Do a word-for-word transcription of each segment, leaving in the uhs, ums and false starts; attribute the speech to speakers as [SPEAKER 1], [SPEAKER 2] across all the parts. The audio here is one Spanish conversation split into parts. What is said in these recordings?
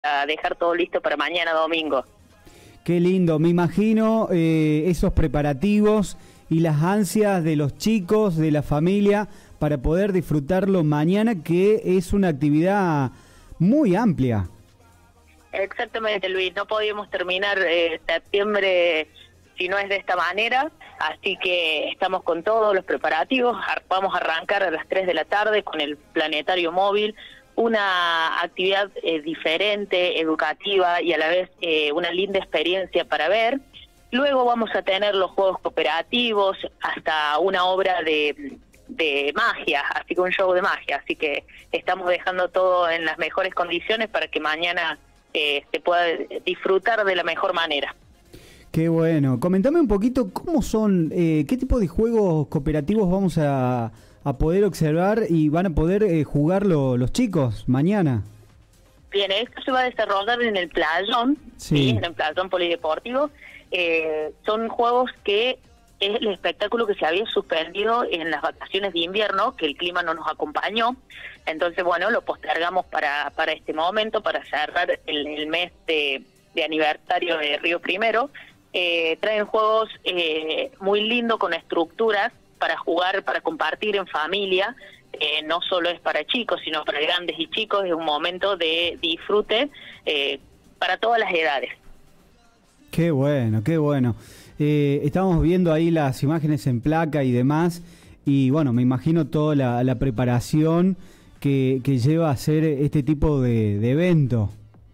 [SPEAKER 1] dejar todo listo para mañana domingo.
[SPEAKER 2] Qué lindo, me imagino eh, esos preparativos y las ansias de los chicos, de la familia, para poder disfrutarlo mañana, que es una actividad muy amplia.
[SPEAKER 1] Exactamente, Luis, no podíamos terminar eh, septiembre si no es de esta manera, así que estamos con todos los preparativos. Vamos a arrancar a las tres de la tarde con el planetario móvil, una actividad eh, diferente, educativa y a la vez eh, una linda experiencia para ver. Luego vamos a tener los juegos cooperativos, hasta una obra de, de magia, así que un show de magia, así que estamos dejando todo en las mejores condiciones para que mañana eh, se pueda disfrutar de la mejor manera.
[SPEAKER 2] Qué bueno. Comentame un poquito cómo son, eh, qué tipo de juegos cooperativos vamos a, a poder observar y van a poder eh, jugar lo, los chicos mañana.
[SPEAKER 1] Bien, esto se va a desarrollar en el playón,
[SPEAKER 2] sí.
[SPEAKER 1] ¿sí? En el playón polideportivo. Eh, son juegos que es el espectáculo que se había suspendido en las vacaciones de invierno, que el clima no nos acompañó. Entonces, bueno, lo postergamos para, para este momento, para cerrar el, el mes de, de aniversario de Río Primero. Eh, traen juegos eh, muy lindos con estructuras para jugar, para compartir en familia. Eh, no solo es para chicos, sino para grandes y chicos. Es un momento de disfrute eh, para todas las edades.
[SPEAKER 2] Qué bueno, qué bueno. Eh, estamos viendo ahí las imágenes en placa y demás, y bueno, me imagino toda la, la preparación que, que lleva a hacer este tipo de, de evento.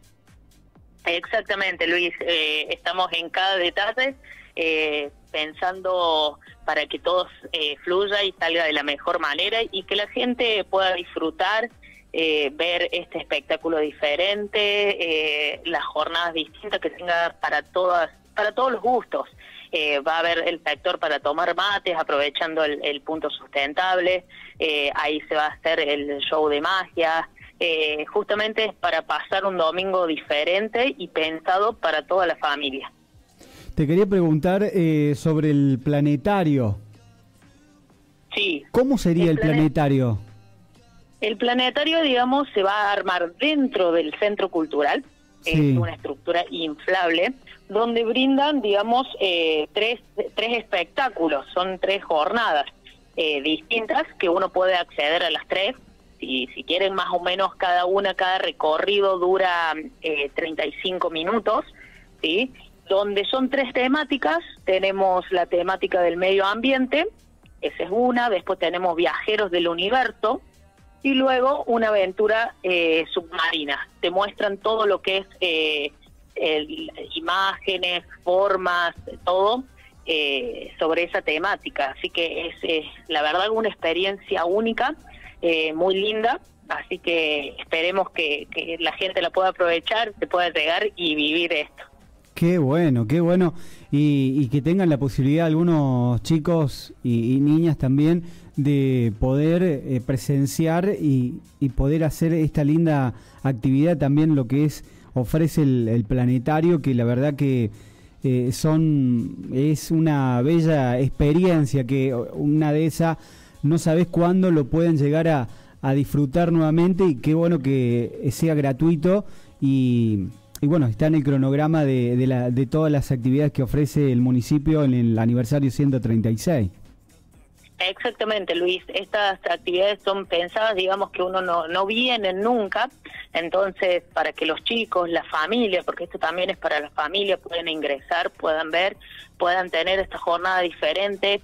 [SPEAKER 1] Exactamente, Luis. Eh, estamos en cada detalle eh, pensando para que todo eh, fluya y salga de la mejor manera y que la gente pueda disfrutar, eh, ver este espectáculo diferente, eh, las jornadas distintas que tenga para todas, para todos los gustos. Eh, va a haber el sector para tomar mates, aprovechando el, el punto sustentable. Eh, ahí se va a hacer el show de magia. Eh, justamente es para pasar un domingo diferente y pensado para toda la familia.
[SPEAKER 2] Te quería preguntar eh, sobre el planetario.
[SPEAKER 1] Sí.
[SPEAKER 2] ¿Cómo sería el, el planet planetario?
[SPEAKER 1] El planetario, digamos, se va a armar dentro del centro cultural. Sí. Es una estructura inflable donde brindan, digamos, eh, tres, tres espectáculos. Son tres jornadas eh, distintas que uno puede acceder a las tres. Si, si quieren, más o menos cada una, cada recorrido dura eh, treinta y cinco minutos, ¿sí? Donde son tres temáticas. Tenemos la temática del medio ambiente, esa es una. Después tenemos viajeros del universo y luego una aventura eh, submarina. Te muestran todo lo que es eh, el, imágenes, formas, todo eh, sobre esa temática. Así que es, es la verdad una experiencia única. Eh, muy linda, así que esperemos que, que la gente la pueda aprovechar, se pueda llegar y vivir esto.
[SPEAKER 2] Qué bueno, qué bueno, y, y que tengan la posibilidad algunos chicos y, y niñas también de poder eh, presenciar y, y poder hacer esta linda actividad también, lo que es ofrece el, el planetario, que la verdad que eh, son es una bella experiencia, que una de esas no sabés cuándo lo pueden llegar a, a disfrutar nuevamente, y qué bueno que sea gratuito y, y bueno, está en el cronograma de, de, la, de todas las actividades que ofrece el municipio en el aniversario ciento treinta y seis.
[SPEAKER 1] Exactamente, Luis. Estas actividades son pensadas, digamos, que uno no, no viene nunca, entonces para que los chicos, la familia, porque esto también es para la familia, puedan ingresar, puedan ver, puedan tener esta jornada diferente.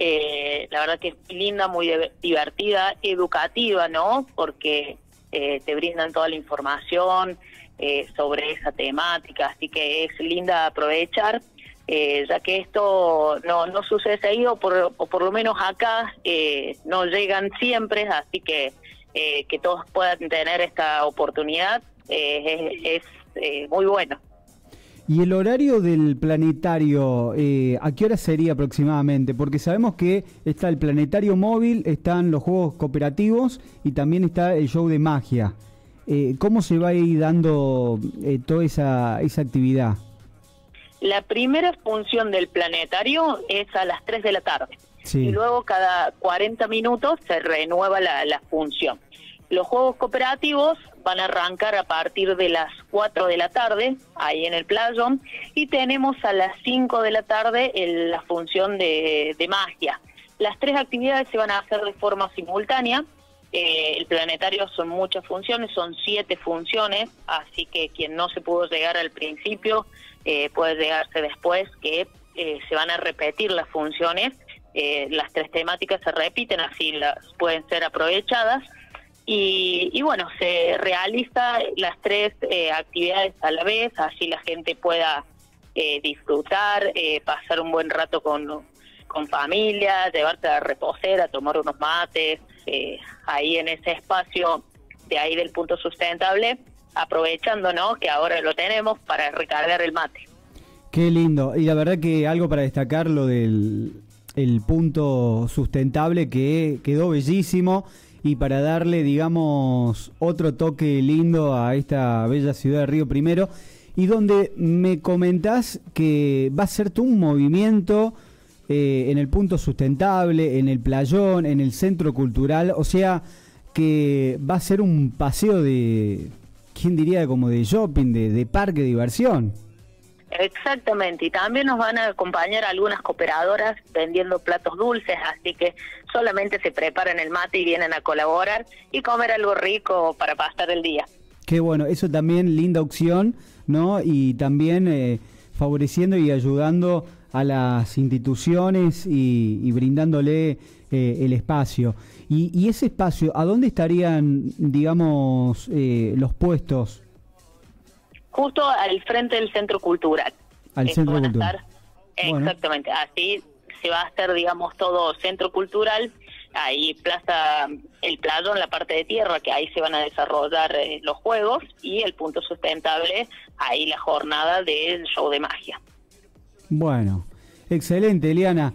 [SPEAKER 1] Eh, la verdad que es linda, muy divertida, educativa, ¿no? Porque eh, te brindan toda la información eh, sobre esa temática, así que es linda aprovechar. Eh, ya que esto no, no sucede seguido, por, o por lo menos acá eh, no llegan siempre, así que eh, que todos puedan tener esta oportunidad eh, es, es eh, muy bueno.
[SPEAKER 2] ¿Y el horario del planetario, eh, a qué hora sería aproximadamente? Porque sabemos que está el planetario móvil, están los juegos cooperativos y también está el show de magia. Eh, ¿Cómo se va a ir dando eh, toda esa, esa actividad?
[SPEAKER 1] La primera función del planetario es a las tres de la tarde. Sí. Y luego cada cuarenta minutos se renueva la, la función. Los juegos cooperativos van a arrancar a partir de las cuatro de la tarde, ahí en el playón, y tenemos a las cinco de la tarde el, la función de, de magia. Las tres actividades se van a hacer de forma simultánea. Eh, el planetario son muchas funciones, son siete funciones, así que quien no se pudo llegar al principio eh, puede llegarse después, que eh, se van a repetir las funciones, eh, las tres temáticas se repiten, así las pueden ser aprovechadas, y, y bueno, se realiza las tres eh, actividades a la vez, así la gente pueda eh, disfrutar, eh, pasar un buen rato con, con familia, llevarse a reposar, a tomar unos mates, eh, ahí en ese espacio de ahí del punto sustentable, aprovechando, ¿no?, que ahora lo tenemos para recargar el mate.
[SPEAKER 2] Qué lindo. Y la verdad que algo para destacar lo del el punto sustentable, que quedó bellísimo, y para darle, digamos, otro toque lindo a esta bella ciudad de Río Primero, y donde me comentás que va a ser todo un movimiento eh, en el punto sustentable, en el playón, en el centro cultural, o sea que va a ser un paseo de, ¿quién diría?, como de shopping, de, de parque de diversión.
[SPEAKER 1] Exactamente, y también nos van a acompañar algunas cooperadoras vendiendo platos dulces, así que solamente se preparan el mate y vienen a colaborar y comer algo rico para pasar el día. Qué bueno, eso también linda opción, ¿no? Y también eh, favoreciendo y ayudando a las instituciones y, y brindándole eh, el espacio. Y, y ese espacio, ¿a dónde estarían, digamos, eh, los puestos? Justo al frente del centro cultural. Al centro cultural. Estar, exactamente, bueno. Así se va a hacer, digamos, todo centro cultural, ahí Plaza El Playón, la parte de tierra, que ahí se van a desarrollar eh, los juegos, y el punto sustentable, ahí la jornada del show de magia. Bueno, excelente, Eliana.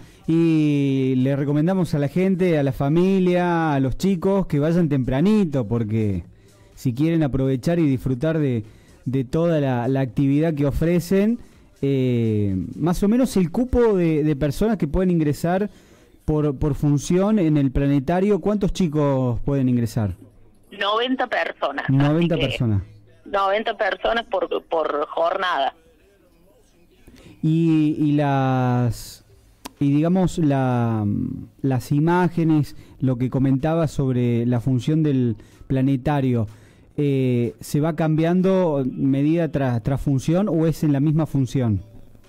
[SPEAKER 1] Y le recomendamos a la gente, a la familia, a los chicos, que vayan tempranito, porque si quieren aprovechar y disfrutar de de toda la, la actividad que ofrecen, eh, más o menos el cupo de, de personas que pueden ingresar por, por función en el planetario, ¿cuántos chicos pueden ingresar? noventa personas. noventa personas. noventa personas por, por jornada. Y, y las y digamos la, las imágenes, lo que comentaba sobre la función del planetario, Eh, ¿se va cambiando medida tras, tras función o es en la misma función?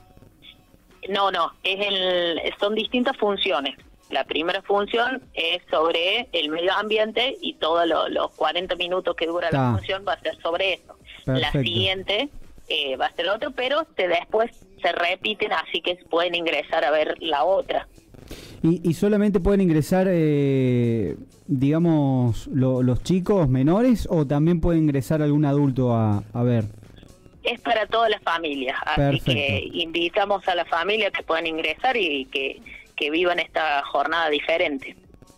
[SPEAKER 1] No, no, es el, son distintas funciones. La primera función es sobre el medio ambiente y todos lo, los cuarenta minutos que dura la función va a ser sobre eso. Perfecto. La siguiente eh, va a ser otro, pero te, después se repiten, así que pueden ingresar a ver la otra. ¿Y, y solamente pueden ingresar, eh, digamos, lo, los chicos menores o también puede ingresar algún adulto a, a ver? Es para toda la familia, así Perfecto. Que invitamos a la familia que puedan ingresar y que, que vivan esta jornada diferente.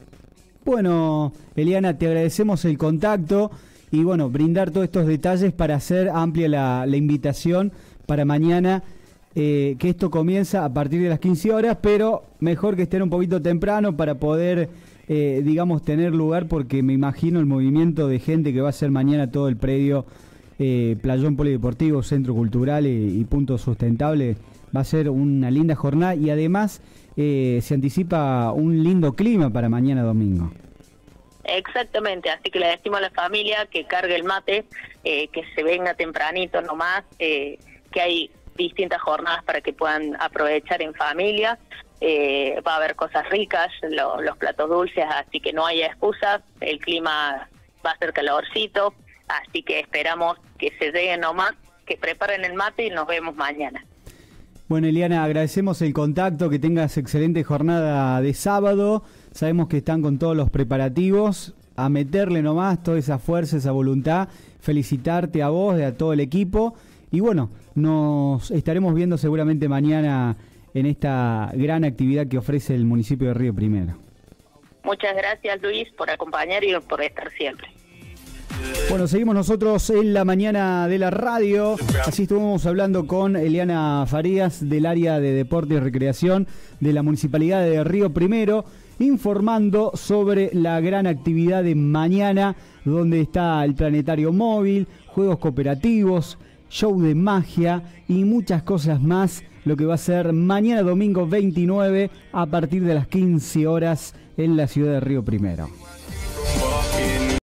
[SPEAKER 1] Bueno, Eliana, te agradecemos el contacto y bueno, brindar todos estos detalles para hacer amplia la, la invitación para mañana. Eh, que esto comienza a partir de las quince horas, pero mejor que estén un poquito temprano para poder, eh, digamos, tener lugar, porque me imagino el movimiento de gente que va a ser mañana todo el predio, eh, Playón Polideportivo, Centro Cultural y, y Punto Sustentable. Va a ser una linda jornada y además eh, se anticipa un lindo clima para mañana domingo. Exactamente, así que le decimos a la familia que cargue el mate, eh, que se venga tempranito nomás, eh, que hay distintas jornadas para que puedan aprovechar en familia. Eh, va a haber cosas ricas, lo, los platos dulces, así que no hay excusas. El clima va a ser calorcito, así que esperamos que se lleguen nomás, que preparen el mate y nos vemos mañana. Bueno, Eliana, agradecemos el contacto, que tengas excelente jornada de sábado. Sabemos que están con todos los preparativos, a meterle nomás toda esa fuerza, esa voluntad. Felicitarte a vos, a todo el equipo. Y bueno, nos estaremos viendo seguramente mañana en esta gran actividad que ofrece el municipio de Río Primero. Muchas gracias, Luis, por acompañar y por estar siempre. Bueno, seguimos nosotros en la mañana de la radio. Así estuvimos hablando con Eliana Farías del área de deporte y recreación de la Municipalidad de Río Primero, informando sobre la gran actividad de mañana
[SPEAKER 2] donde está el planetario móvil, juegos cooperativos, show de magia y muchas cosas más, lo que va a ser mañana domingo veintinueve a partir de las quince horas en la ciudad de Río Primero.